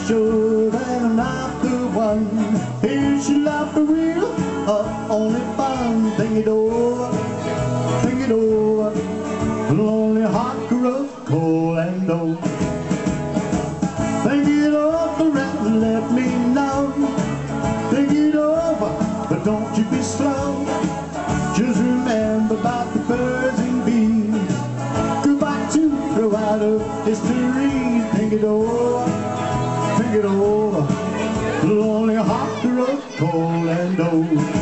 sure that I'm not the one. Here she left the wheel, only fun. Think it over, think it over. Lonely heart grows cold and old. Think it over and let me know. Think it over, but don't you be slow. Just remember about the birds and bees. Goodbye to throw out of history. Think it over, think it over. Lonely heart grows cold and old.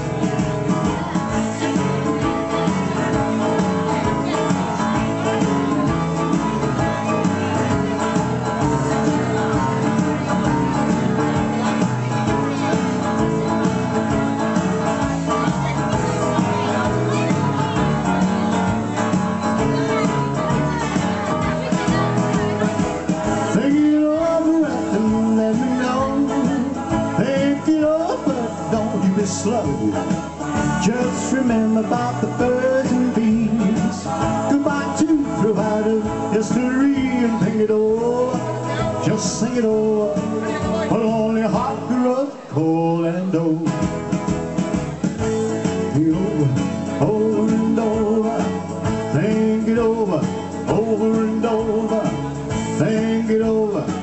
Slow. Just remember about the birds and bees. Goodbye to throw out of history and think it over. Just sing it over. A lonely heart grows cold and old. Think it over, over and over. Think it over and over. Think it over.